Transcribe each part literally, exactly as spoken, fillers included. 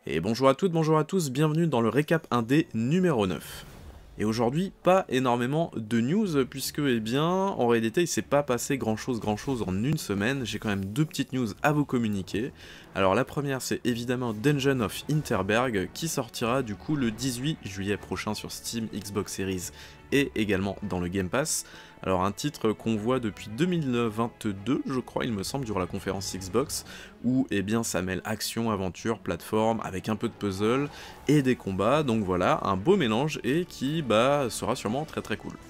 Et bonjour à toutes, bonjour à tous, bienvenue dans le récap indé numéro neuf. Et aujourd'hui, pas énormément de news, puisque, eh bien, en réalité, il s'est pas passé grand chose, grand chose en une semaine. J'ai quand même deux petites news à vous communiquer. Alors la première, c'est évidemment Dungeon of Interberg, qui sortira du coup le dix-huit juillet prochain sur Steam, Xbox Series et également dans le Game Pass. Alors un titre qu'on voit depuis deux mille vingt-deux, je crois, il me semble, durant la conférence Xbox, où eh bien ça mêle action, aventure, plateforme, avec un peu de puzzle et des combats, donc voilà, un beau mélange et qui bah sera sûrement très très cool.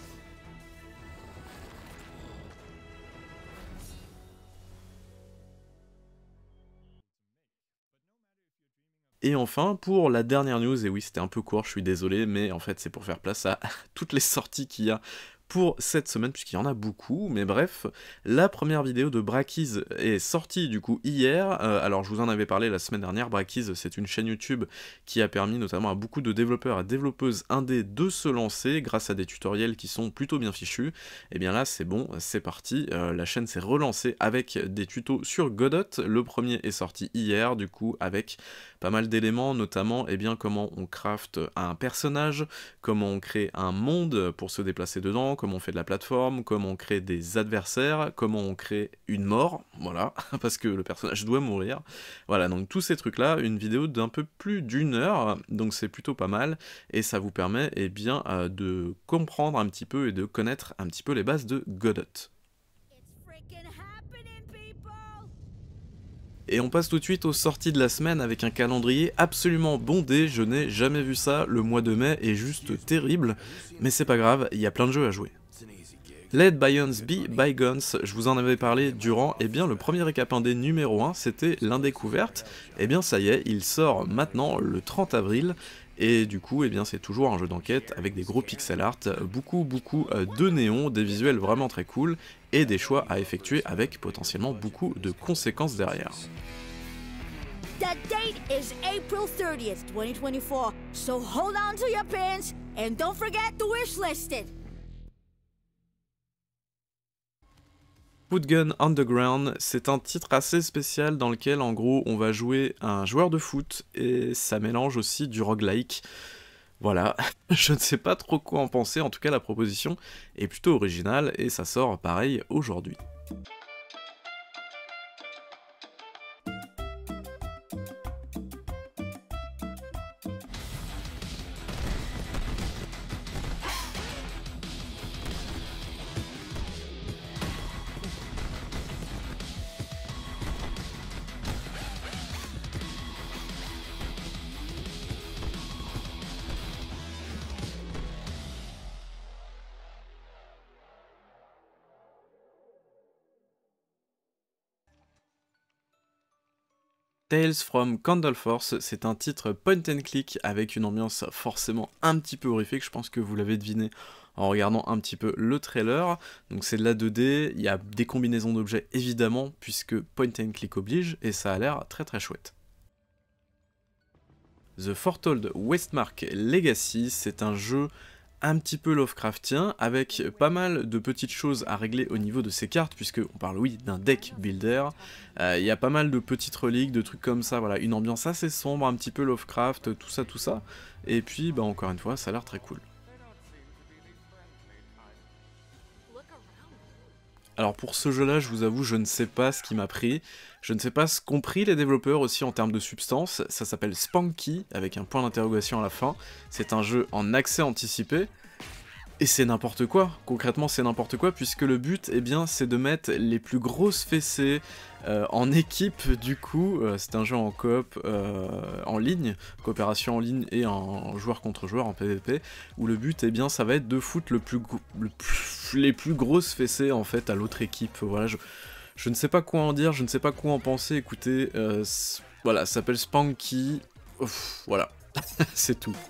Et enfin, pour la dernière news, et oui c'était un peu court, je suis désolé, mais en fait c'est pour faire place à toutes les sorties qu'il y a pour cette semaine, puisqu'il y en a beaucoup, mais bref, la première vidéo de Brackeys est sortie du coup hier. Euh, alors je vous en avais parlé la semaine dernière. Brackeys, c'est une chaîne YouTube qui a permis notamment à beaucoup de développeurs et développeuses indés de se lancer grâce à des tutoriels qui sont plutôt bien fichus. Et bien là c'est bon, c'est parti, euh, la chaîne s'est relancée avec des tutos sur Godot. Le premier est sorti hier du coup avec pas mal d'éléments, notamment eh bien, comment on craft un personnage, comment on crée un monde pour se déplacer dedans, comment on fait de la plateforme, comment on crée des adversaires, comment on crée une mort, voilà, parce que le personnage doit mourir. Voilà, donc tous ces trucs-là, une vidéo d'un peu plus d'une heure, donc c'est plutôt pas mal, et ça vous permet eh bien, euh, de comprendre un petit peu et de connaître un petit peu les bases de Godot. Et on passe tout de suite aux sorties de la semaine avec un calendrier absolument bondé, je n'ai jamais vu ça, le mois de mai est juste terrible, mais c'est pas grave, il y a plein de jeux à jouer. Let Bygones Be Bygones, je vous en avais parlé durant eh bien, le premier récap indé numéro un, c'était l'indécouverte, et eh bien ça y est, il sort maintenant le trente avril, et du coup eh bien c'est toujours un jeu d'enquête avec des gros pixel art, beaucoup beaucoup de néons, des visuels vraiment très cool, et des choix à effectuer avec potentiellement beaucoup de conséquences derrière. The date is April thirtieth, twenty twenty-four, so hold on to your pants and don't forget to wish list it. Footgun Underground, c'est un titre assez spécial dans lequel en gros on va jouer un joueur de foot et ça mélange aussi du roguelike. Voilà, je ne sais pas trop quoi en penser, en tout cas la proposition est plutôt originale et ça sort pareil aujourd'hui. Tales from Candleforce, c'est un titre point and click avec une ambiance forcément un petit peu horrifique, je pense que vous l'avez deviné en regardant un petit peu le trailer. Donc c'est de la deux D, il y a des combinaisons d'objets évidemment, puisque point and click oblige, et ça a l'air très très chouette. The Foretold Westmark Legacy, c'est un jeu un petit peu Lovecraftien, avec pas mal de petites choses à régler au niveau de ses cartes, puisque on parle oui d'un deck builder, il euh, y a pas mal de petites reliques, de trucs comme ça, voilà, une ambiance assez sombre, un petit peu Lovecraft, tout ça, tout ça, et puis bah encore une fois, ça a l'air très cool. Alors pour ce jeu-là, je vous avoue, je ne sais pas ce qui m'a pris, je ne sais pas ce qu'ont pris les développeurs aussi en termes de substance, ça s'appelle Spanky, avec un point d'interrogation à la fin, c'est un jeu en accès anticipé, et c'est n'importe quoi, concrètement c'est n'importe quoi, puisque le but, eh bien, c'est de mettre les plus grosses fessées euh, en équipe, du coup, euh, c'est un jeu en coop euh, en ligne, coopération en ligne et en joueur contre joueur, en P V P, où le but, eh bien, ça va être de foutre le plus, le plus, les plus grosses fessées, en fait, à l'autre équipe, voilà, je, je ne sais pas quoi en dire, je ne sais pas quoi en penser, écoutez, euh, voilà, ça s'appelle Spanky, ouf, voilà, c'est tout.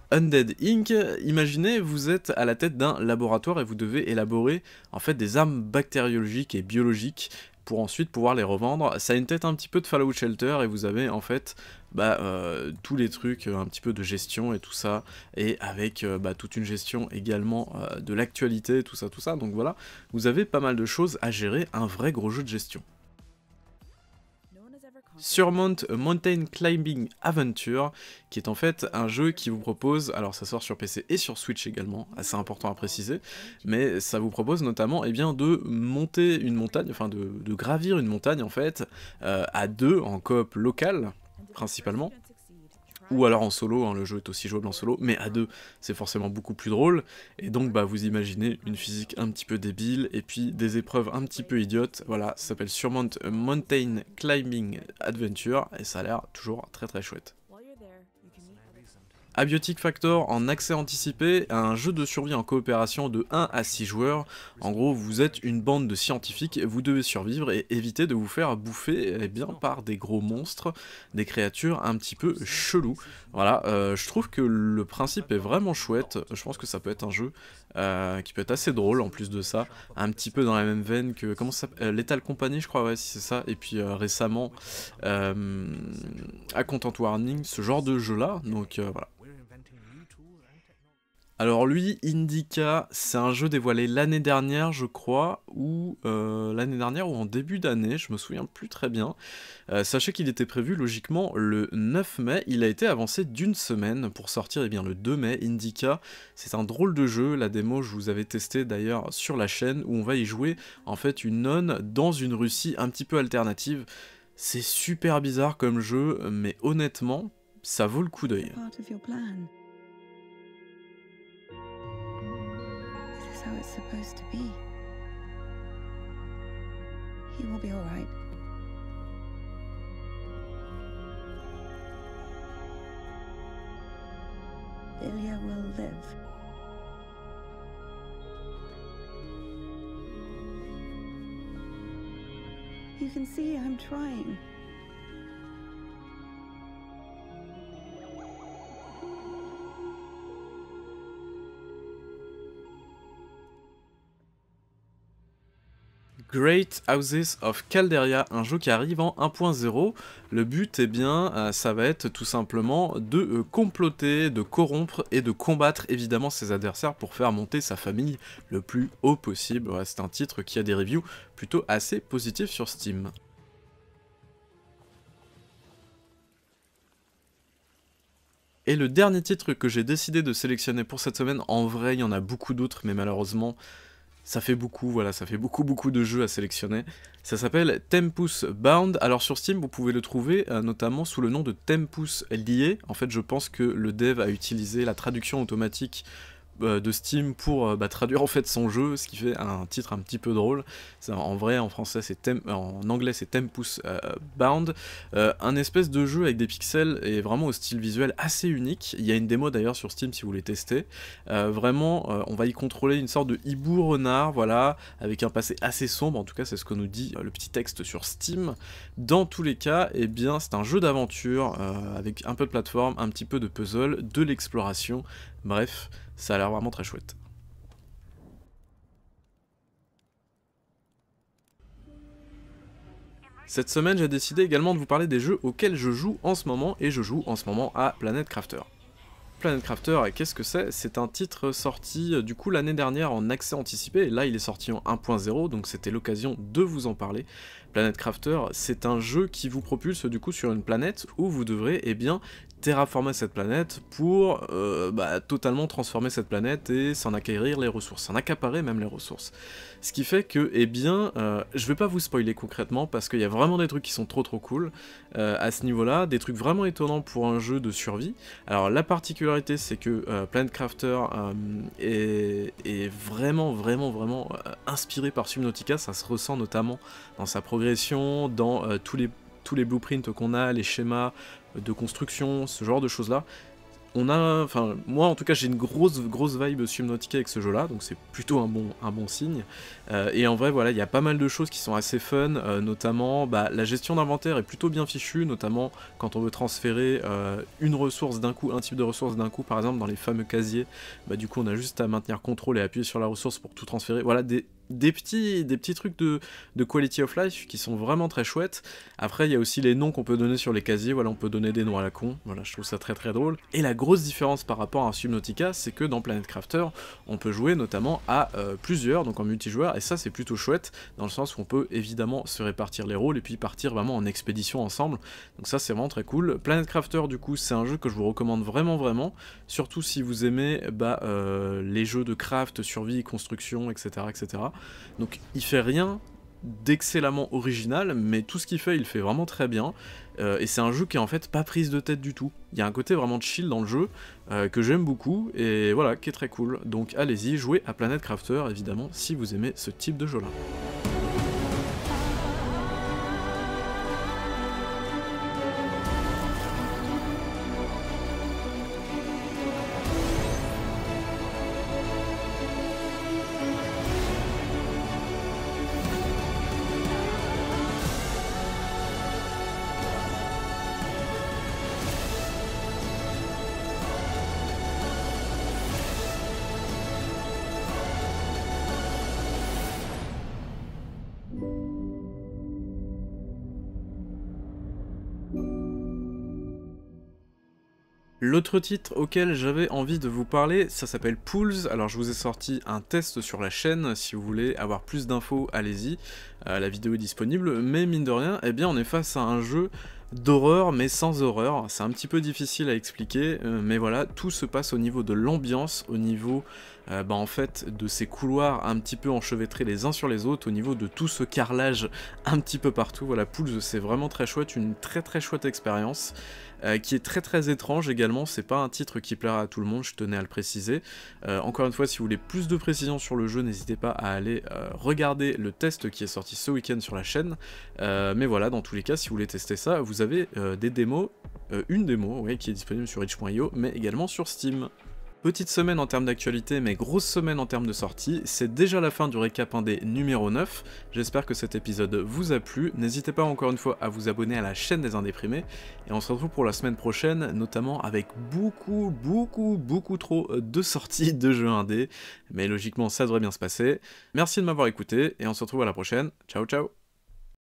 Undead Incorporated, imaginez, vous êtes à la tête d'un laboratoire et vous devez élaborer en fait des armes bactériologiques et biologiques pour ensuite pouvoir les revendre. Ça a une tête un petit peu de Fallout Shelter et vous avez en fait bah, euh, tous les trucs, un petit peu de gestion et tout ça, et avec euh, bah, toute une gestion également euh, de l'actualité, tout ça, tout ça. Donc voilà, vous avez pas mal de choses à gérer, un vrai gros jeu de gestion. Surmount a Mountain Climbing Adventure, qui est en fait un jeu qui vous propose, alors ça sort sur P C et sur Switch également, assez important à préciser, mais ça vous propose notamment eh bien, de monter une montagne, enfin de, de gravir une montagne en fait, euh, à deux en coop local, principalement, ou alors en solo, hein, le jeu est aussi jouable en solo, mais à deux c'est forcément beaucoup plus drôle, et donc bah vous imaginez une physique un petit peu débile, et puis des épreuves un petit peu idiotes, voilà, ça s'appelle Surmount a Mountain Climbing Adventure, et ça a l'air toujours très très chouette. Abiotic Factor en accès anticipé, un jeu de survie en coopération de un à six joueurs. En gros, vous êtes une bande de scientifiques, vous devez survivre et éviter de vous faire bouffer eh bien, par des gros monstres, des créatures un petit peu cheloues. Voilà, euh, je trouve que le principe est vraiment chouette, je pense que ça peut être un jeu euh, qui peut être assez drôle en plus de ça, un petit peu dans la même veine que, comment ça s'appelle, euh, Lethal Company je crois, ouais si c'est ça, et puis euh, récemment, euh, à Content Warning, ce genre de jeu là, donc euh, voilà. Alors lui, Indica, c'est un jeu dévoilé l'année dernière, je crois, ou euh, l'année dernière ou en début d'année, je me souviens plus très bien. Euh, sachez qu'il était prévu logiquement le neuf mai, il a été avancé d'une semaine pour sortir eh bien, le deux mai. Indica, c'est un drôle de jeu, la démo je vous avais testé d'ailleurs sur la chaîne, où on va y jouer en fait une nonne dans une Russie un petit peu alternative. C'est super bizarre comme jeu, mais honnêtement, ça vaut le coup d'œil. How it's supposed to be. He will be all right. Ilya will live. You can see I'm trying. Great Houses of Calderia, un jeu qui arrive en un point zéro. Le but, eh bien, euh, ça va être tout simplement de euh, comploter, de corrompre et de combattre évidemment ses adversaires pour faire monter sa famille le plus haut possible. Ouais, c'est un titre qui a des reviews plutôt assez positifs sur Steam. Et le dernier titre que j'ai décidé de sélectionner pour cette semaine, en vrai il y en a beaucoup d'autres, mais malheureusement ça fait beaucoup, voilà, ça fait beaucoup beaucoup de jeux à sélectionner. Ça s'appelle Tempus Bound. Alors sur Steam, vous pouvez le trouver euh, notamment sous le nom de Tempus Lié. En fait, je pense que le dev a utilisé la traduction automatique euh, de Steam pour euh, bah, traduire en fait son jeu, ce qui fait un titre un petit peu drôle. En vrai, en français, c'est Tem en anglais, c'est Tempus euh, Bound. Euh, un espèce de jeu avec des pixels et vraiment au style visuel assez unique. Il y a une démo d'ailleurs sur Steam si vous voulez tester. Euh, vraiment, euh, on va y contrôler une sorte de hibou renard, voilà, avec un passé assez sombre. En tout cas, c'est ce que nous dit euh, le petit texte sur Steam. Dans tous les cas, eh bien, c'est un jeu d'aventure euh, avec un peu de plateforme, un petit peu de puzzle, de l'exploration. Bref, ça a l'air vraiment très chouette. Cette semaine, j'ai décidé également de vous parler des jeux auxquels je joue en ce moment, et je joue en ce moment à Planet Crafter. Planet Crafter, qu'est-ce que c'est? C'est un titre sorti du coup l'année dernière en accès anticipé, et là il est sorti en un point zéro, donc c'était l'occasion de vous en parler. Planet Crafter, c'est un jeu qui vous propulse du coup sur une planète où vous devrez eh bien terraformer cette planète pour euh, bah, totalement transformer cette planète et s'en acquérir les ressources, s'en accaparer même les ressources. Ce qui fait que, eh bien, euh, je vais pas vous spoiler concrètement parce qu'il y a vraiment des trucs qui sont trop trop cool euh, à ce niveau-là, des trucs vraiment étonnants pour un jeu de survie. Alors la particularité c'est que euh, Planet Crafter euh, est, est vraiment vraiment vraiment euh, inspiré par Subnautica, ça se ressent notamment dans sa progression, dans euh, tous les tous les blueprints qu'on a, les schémas de construction, ce genre de choses là. on a, enfin moi en tout cas j'ai une grosse grosse vibe Subnautica avec ce jeu là, donc c'est plutôt un bon, un bon signe, euh, et en vrai voilà il y a pas mal de choses qui sont assez fun, euh, notamment bah, la gestion d'inventaire est plutôt bien fichue, notamment quand on veut transférer euh, une ressource d'un coup, un type de ressource d'un coup par exemple dans les fameux casiers, bah du coup on a juste à maintenir contrôle et appuyer sur la ressource pour tout transférer, voilà des... Des petits, des petits trucs de, de quality of life qui sont vraiment très chouettes. Après il y a aussi les noms qu'on peut donner sur les casiers, voilà on peut donner des noms à la con, voilà je trouve ça très très drôle. Et la grosse différence par rapport à un Subnautica, c'est que dans Planet Crafter, on peut jouer notamment à euh, plusieurs, donc en multijoueur, et ça c'est plutôt chouette, dans le sens où on peut évidemment se répartir les rôles et puis partir vraiment en expédition ensemble, donc ça c'est vraiment très cool. Planet Crafter du coup c'est un jeu que je vous recommande vraiment vraiment, surtout si vous aimez bah, euh, les jeux de craft, survie, construction, et cetera et cetera. Donc il fait rien d'excellemment original, mais tout ce qu'il fait, il fait vraiment très bien, euh, et c'est un jeu qui est en fait pas prise de tête du tout. Il y a un côté vraiment chill dans le jeu, euh, que j'aime beaucoup, et voilà, qui est très cool. Donc allez-y, jouez à Planet Crafter, évidemment, si vous aimez ce type de jeu-là. L'autre titre auquel j'avais envie de vous parler, ça s'appelle Pools. Alors je vous ai sorti un test sur la chaîne, si vous voulez avoir plus d'infos, allez-y, euh, la vidéo est disponible, mais mine de rien, eh bien on est face à un jeu d'horreur mais sans horreur, c'est un petit peu difficile à expliquer, euh, mais voilà, tout se passe au niveau de l'ambiance, au niveau euh, bah, en fait de ces couloirs un petit peu enchevêtrés les uns sur les autres, au niveau de tout ce carrelage un petit peu partout. Voilà, Pools c'est vraiment très chouette, une très très chouette expérience. Euh, qui est très très étrange également, c'est pas un titre qui plaira à tout le monde, je tenais à le préciser. Euh, encore une fois, si vous voulez plus de précisions sur le jeu, n'hésitez pas à aller euh, regarder le test qui est sorti ce week-end sur la chaîne. Euh, mais voilà, dans tous les cas, si vous voulez tester ça, vous avez euh, des démos, euh, une démo ouais, qui est disponible sur itch point i o, mais également sur Steam. Petite semaine en termes d'actualité, mais grosse semaine en termes de sortie, c'est déjà la fin du récap indé numéro neuf, j'espère que cet épisode vous a plu, n'hésitez pas encore une fois à vous abonner à la chaîne des Indéprimés, et on se retrouve pour la semaine prochaine, notamment avec beaucoup, beaucoup, beaucoup trop de sorties de jeux indés, mais logiquement ça devrait bien se passer. Merci de m'avoir écouté, et on se retrouve à la prochaine, ciao ciao.